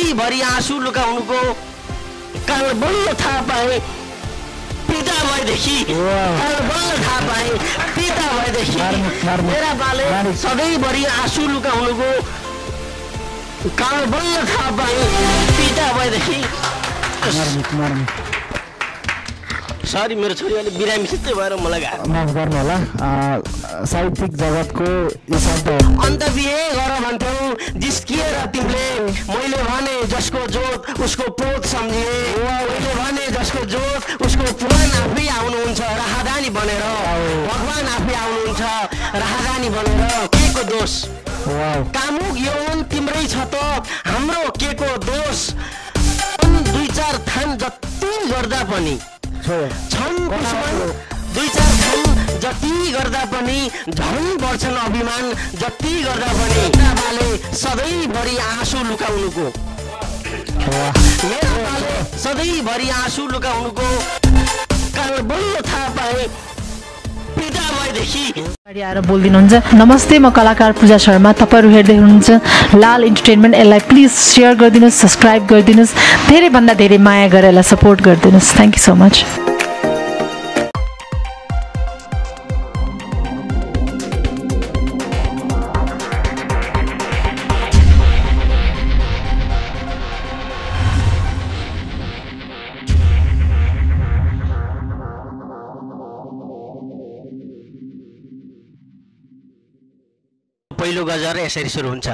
सधैँभरि आँसु लुकाउनुको काल बल्ल थाहा पाएँ पिता भएदेखि काल बल्ल थाहा पाएँ पिता भएदेखि मेरा बाले सधैँभरि आँसु लुकाउनुको काल बल्ल थाहा पाएँ पिता भएदेखि सरी मेरो छोरी अलि बिरामी सित्तै भएर मलाई माफ गर्नु होला साहित्यिक जगतको यो शब्द अन्त बिहे गर भन्थ्यौ जिस्किएर तिमीले मैले भने जसको जोत उसको पोत सम्झिए मैले भने जसको जोत उसको भगवान आफै आउनुहुन्छ राहदानी बनेर भगवान आफै आउनुहुन्छ राहदानी बनेर के को दोष कामुक यौन तिम्रै छ त हाम्रो के को दोष दुई चार थान जति गर्दा पनि छन् दुई चार थान जति गर्दा पनि झन् बढ्छन् अभिमान जति गर्दा पनि बाले सधैँभरि आँसु लुकाउनुको मेरो बाले सधैँभरि आँसु लुकाउनुको काल बल्ल थाहा पाएँ पिता भएदेखि आएर बोलिदिनुहुन्छ। नमस्ते म कलाकार पूजा शर्मा, तपाईँहरू हेर्दै हुनुहुन्छ लाल इन्टरटेनमेन्ट। यसलाई प्लिज सेयर गरिदिनुहोस्, सब्सक्राइब गरिदिनुहोस्, धेरैभन्दा धेरै माया गरेर यसलाई सपोर्ट गरिदिनुहोस्। Thank you so much. पहिलो गजर यसरी सुरु हुन्छ।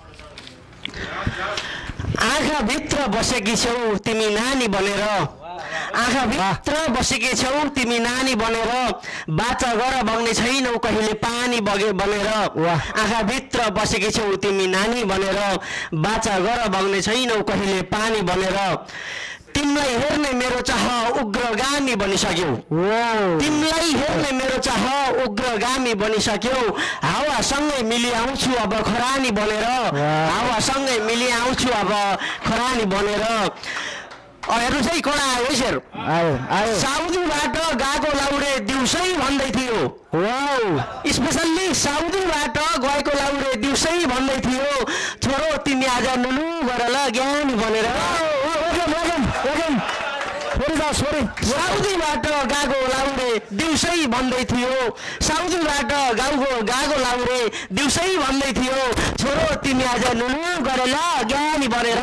आँखा भित्र बसेकी छौ तिमी नानी बनेर, आँखा भित्र बसेकी छौ तिमी नानी बनेर, बाचा गर बग्ने छैनौ कहिले पानी बगे बनेर। आँखा भित्र बसेकी छौ तिमी नानी बनेर, बाचा गर बग्ने छैनौ कहिले पानी बनेर। तिमीलाई हेर्ने मेरो चाह उग्रगामी बनिसक्यो, तिमीलाई हेर्ने मेरो चाह उग्रगामी बनिसक्यो। हावासँगै मिली आउँछु अब खरानी बनेर, हावासँगै मिली आउँछु अब खरानी बनेर। अरू चाहिँ कडा आयो साउदीबाट गएको लाउरे दिउँसै भन्दै थियो, स्पेसल्ली साउदीबाट गएको लाउरे दिउँसै भन्दै थियो, छोरो तिमी आज नुनु गर ल ज्ञानी बनेर। साउदीबाट गएको लाउरे दिउँसै भन्दै थियो, साउदीबाट गएको लाउरे दिउँसै भन्दै थियो, छोरो तिमी आज नुनु गर ल ज्ञानी बनेर।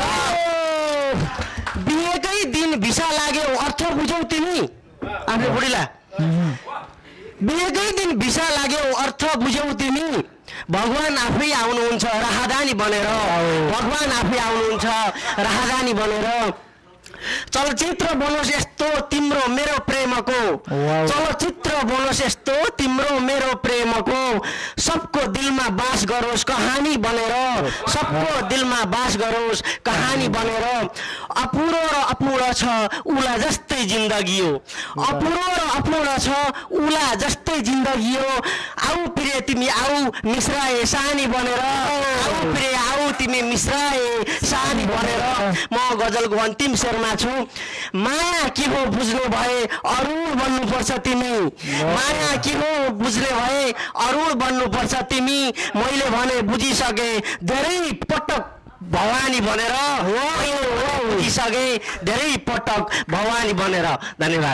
बिहेकै दिन भिसा लाग्यो अर्थ बुझौ तिमी, आफ्नो बुढीला बिहेकै दिन भिसा लाग्यो अर्थ बुझौ तिमी। भगवान आफै आउनुहुन्छ राहदानी बनेर, भगवान आफै आउनुहुन्छ राहदानी बनेर। चलचित्र बनोस् यस्तो तिम्रो मेरो प्रेमको, चलचित्र बनोस् यस्तो तिम्रो मेरो प्रेमको, सबको दिलमा बास गरोस् कहानी बनेर, सबको दिलमा बास गरोस् कहानी बनेर। अपुरो र अपूर्ण छ उला जस्तै जिन्दगी हो, अपुरो र अपूर्ण छ उला जस्तै जिन्दगी हो। आऊ प्रिय तिमी आऊ मिश्राए सानी बनेर, आऊ प्रिय आऊ तिमी मिश्राए सानी बनेर। म गजलको अन्तिम शेरमा छु। माया के हो बुझ्नु भए अरुण बन्नुपर्छ तिमी, माया के हो बुझ्ने भए अरुण बन्नुपर्छ तिमी। मैले भने बुझिसके धेरै पटक भवानी बनेर, बुझिसके धेरै पटक भवानी बनेर। धन्यवाद।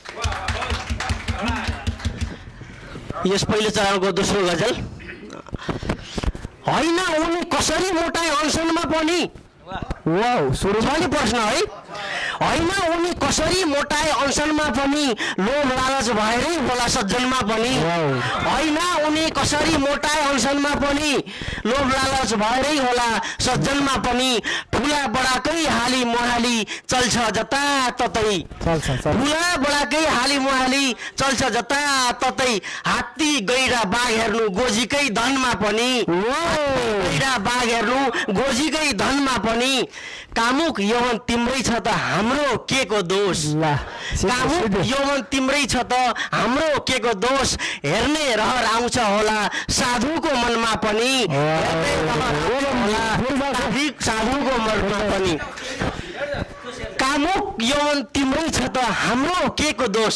यस पहिलो चरणको दोस्रो गजल। होइन उनी कसरी मोटाए अनसनमा पनि, सुरुमा नै प्रश्न है। होइन उनी कसरी मोटाए अनसनमा पनि, लोभ लालच भएरै होला सज्जनमा पनि। होइन उनी कसरी मोटाए अनसनमा पनि, लोभ लालच भएरै होला सज्जनमा पनि। ठुला बडाकै हाली मुहाली चल्छ जताततै, ठुला बडाकै हाली मुहाली चल्छ जताततै। हात्ती गैडा बाघ हेर्नु गोजीकै धनमा पनि, गैडा बाघ हेर्नु गोजीकै धनमा पनि। कामुक यौवन तिम्रै छ त हाम्रो के को दोष, कामुक यौवन तिम्रै छ त हाम्रो के को दोष। हेर्ने रहर आउँछ होला साधुको मनमा पनि, साधुको मनमा पनि। कामुक यौवन तिम्रै छ त हाम्रो के को दोष,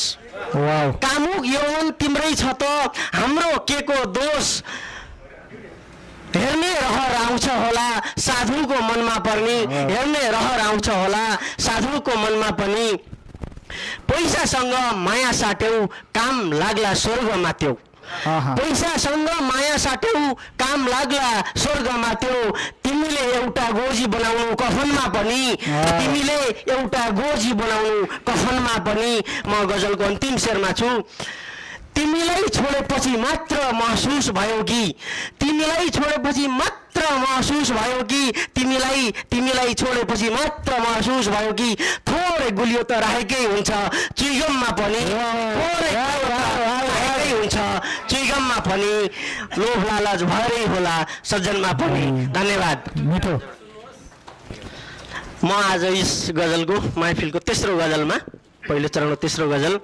कामुक यौवन तिम्रै छ त हाम्रो के को दोष। हेर्ने रहर आउँछ होला साधुको मनमा पर्ने हेर्ने रहर आउँछ होला साधुको मनमा पनि पैसासँग माया साट्यौ काम लाग्ला स्वर्गमा त्यो पैसासँग माया साट्यौ काम लाग्ला स्वर्गमा त्यो तिमीले एउटा गोजी बनाउनु कफनमा पनि तिमीले एउटा गोजी बनाउनु कफनमा पनि म गजलको अन्तिम शेरमा छु तिमीलाई छोडेपछि मात्र महसुस भयो कि तिमीलाई छोडेपछि मात्र महसुस भयो कि तिमीलाई छोडेपछि मात्र महसुस भयो कि थोरै गुलियो त राखेकै हुन्छ चुइगममा पनि थोरै राखेकै हुन्छ चुइगममा पनि लोभ लालच भरै होला सज्जनमा पनि धन्यवाद मिठो म आज यस गजलको महफिलको तेस्रो गजलमा पहिलो चरणको तेस्रो गजल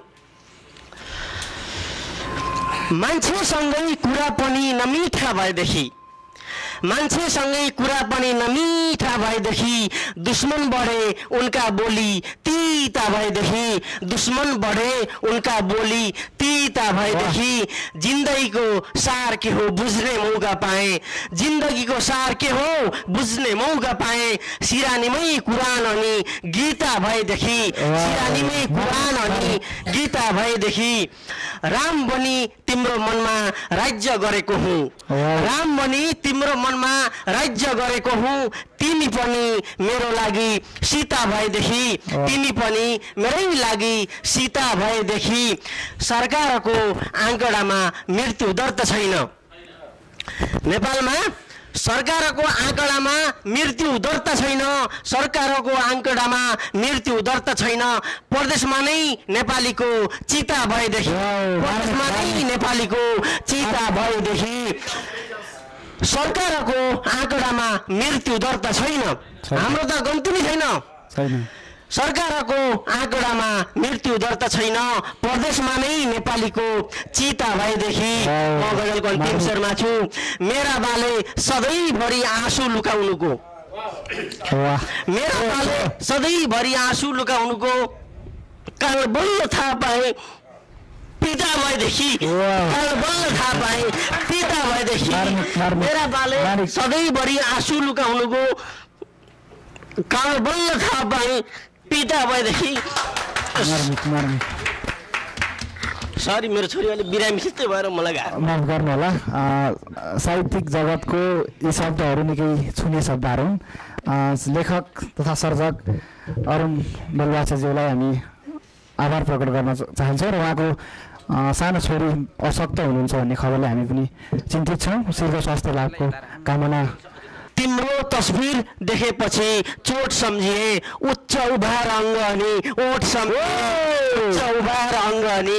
मान्छेसँगै कुरा पनि नमिठा भएदेखि मान्छेसँगै कुरा पनि नमिठा भएदेखि दुश्मन बढे उनका बोली तीता भएदेखि दुश्मन बढे उनका बोली तीता भएदेखि जिन्दगीको सार के हो बुझ्ने मौका पाएँ जिन्दगीको सार के हो बुझ्ने मौका पाएँ सिरानीमै कुरान अनि गीता भएदेखि सिरानीमै कुरान अनि गीता भएदेखि राम बनी तिम्रो मनमा राज्य गरेको हुँ राम बनी तिम्रो मनमा राज्य गरेको हुँ तिमी पनि मेरो लागि सीता भएदेखि तिमी पनि मेरै लागि सीता भएदेखि सरकारको आँकडामा मृत्यु दर त छैन नेपालमा सरकारको आँकडामा मृत्यु दर त छैन सरकारको आँकडामा मृत्यु दर त छैन प्रदेशमा नै नेपालीको चिता भएदेखि प्रदेशमा नै नेपालीको चिता भएदेखि सरकारको आँकडामा मृत्यु दर त छैन हाम्रो त गन्ती नै छैन सरकारको आँकडामा मृत्यु दर त छैन प्रदेशमा नै नेपालीको चिता भएदेखि म गजलको अन्तिम शेरमा छु मेरा बाले सधैँभरि आँसु लुकाउनुको मेरा बाले सधैँभरि आँसु लुकाउनुको काल बल्ल थाहा पाएँ पिता भएदेखि काल बल्ल थाहा पाएँ पिता भएदेखि मेरा बाले सधैँभरि आँसु लुकाउनुको काल बल्ल थाहा पाएँ पिता भएदेखि सरी मेरो छोरी अलिक बिरामी जस्तै भएर मलाई माफ गर्नु होला साहित्यिक जगतको यी शब्दहरू निकै छुने शब्दहरू हुन् लेखक तथा सर्जक अरुण बलुवाछाज्यूलाई हामी आभार प्रकट गर्न चाहन्छौँ र उहाँको सानो छोरी अशक्त हुनुहुन्छ भन्ने खबरले हामी पनि चिन्तित छौँ शीघ्र स्वास्थ्य लाभको कामना तिम्रो तस्बिर देखेपछि चोट सम्झिए उच्च उभार अङ्ग अनि ओठ सम्झिए उच्च उभार अङ्ग अनि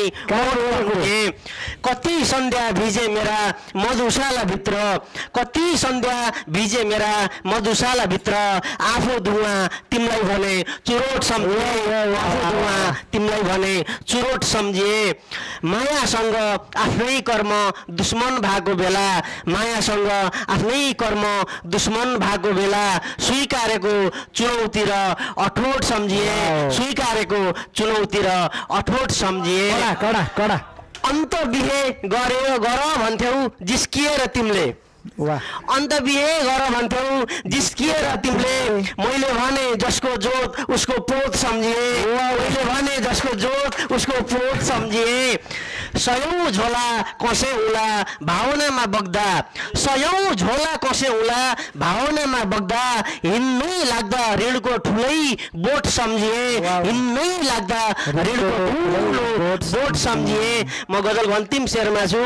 ओठ कति सन्ध्या भिजे मेरा मधुशालाभित्र कति सन्ध्या भिजे मेरा मधुशालाभित्र आफू धुवा तिमीलाई भने चुरोट सम्झिए आफू धुवा तिमीलाई भने चुरोट सम्झिए मायासँग आफ्नै कर्म दुश्मन भएको बेला मायासँग आफ्नै कर्म दुश्मन भएको बेला स्वीकारेको चुनौती र अठोट सम्झिए स्वीकारेको चुनौती र अठोट सम्झिए कडा कडा अन्त बिहे गर भन्थ्यौ जिस्किएर तिमीले अन्त बिहे गर भन्थ्यौ जिस्किएर तिमीले मैले भने जसको जोत उसको पोत सम्झिए मैले भने जसको जोत उसको पोत सम्झिए सयौं झोला कसे उला भावनामा बग्दा सयौं झोला कसे उला भावनामा बग्दा हिँड्नै लाग्दा ऋणको ठुलै बोट सम्झिए हिँड्नै लाग्दा ऋणको ठुलो बोट सम्झिए म गजलको अन्तिम शेरमा छु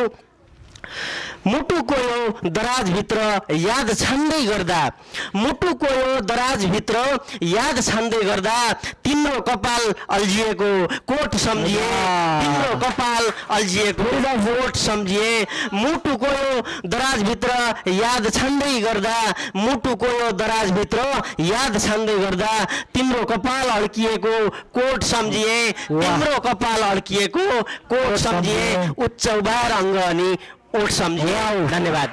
मुटुको यो दराजभित्र याद छान्दै गर्दा मुटुको यो दराजभित्र याद छान्दै गर्दा तिम्रो कपाल अल्झिएको कोट सम्झिए तिम्रो कपाल अल्झिएको कोट सम्झिए मुटुको यो दराजभित्र याद छान्दै गर्दा मुटुको यो दराजभित्र याद छान्दै गर्दा तिम्रो कपाल अड्किएको कोट सम्झिए तिम्रो कपाल अड्किएको कोट सम्झिए उच्च उभार अङ्ग अनि ओठ सम्झिए धन्यवाद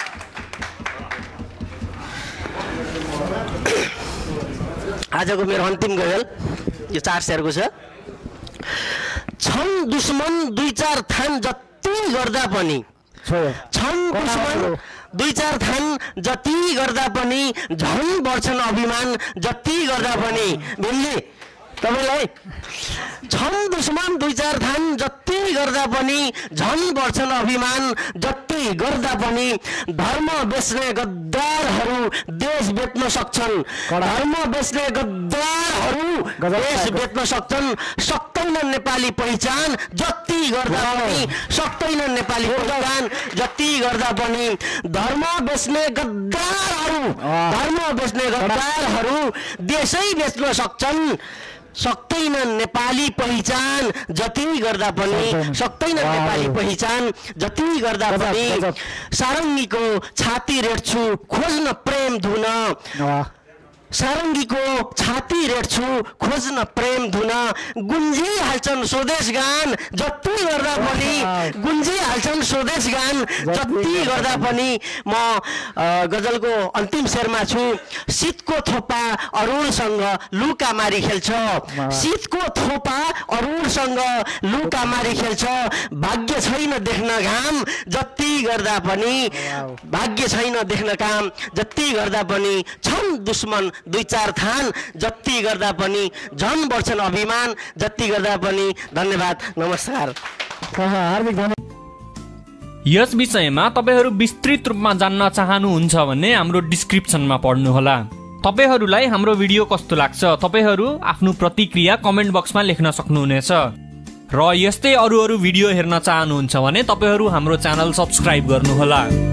आजको मेरो अन्तिम गजल यो 4 शेरको छ छन् दुश्मन 2-4 थान जति गर्दा पनि छन् दुश्मन 2-4 थान जति गर्दा पनि झन् बढ्छन् अभिमान जति गर्दा पनि भिन्दी तपाईलाई छन् दुश्मन 2-4 थान जति गर्दा पनि झन् बढ्छन् अभिमान जति गर्दा पनि धर्म बेच्ने गद्दारहरू देश बेच्न सक्छन् धर्म बेच्ने गद्दारहरू देश बेच्न सक्छन् सक्दैन नेपाली पहिचान जति गर्दा पनि सक्दैन नेपाली पहिचान जति गर्दा पनि धर्म बेच्ने गद्दारहरू देशै बेच्न सक्छन् सक्दैनन् नेपाली पहिचान जति गर्दा पनि सक्दैनन् नेपाली पहिचान जति गर्दा पनि सारङ्गीको छाती रेट्छु खोज्न प्रेम धुन सारङ्गीको छाती रेट्छु खोज्न प्रेम धुन गुन्जिहाल्छन् स्वदेश गान जति गर्दा पनि गुन्जिहाल्छन् स्वदेश गान जति गर्दा पनि म गजलको अन्तिम शेरमा छु शीतको थोपा अरुणसँग लुकामारी खेल्छ शीतको थोपा अरुणसँग लुकामारी खेल्छ भाग्य छैन देख्न घाम जति गर्दा पनि भाग्य छैन देख्न काम जति गर्दा पनि छन् दुश्मन 2-4 थान जति गर्दा पनि झन् बढ्छन् अभिमान जति गर्दा पनि धन्यवाद नमस्कार हार्दिक धन्यवाद यस विषयमा तपाईहरु विस्तृत रूपमा जान्न चाहनुहुन्छ भने हाम्रो डिस्क्रिप्सनमा पढ्नुहोला तपाईहरुलाई हाम्रो भिडियो कस्तो लाग्छ तपाईहरु आफ्नो प्रतिक्रिया कमेन्ट बक्समा लेख्न सक्नुहुनेछ र यस्तै अरु भिडियो हेर्न चाहनुहुन्छ भने तपाईहरु हाम्रो च्यानल सब्स्क्राइब गर्नुहोला।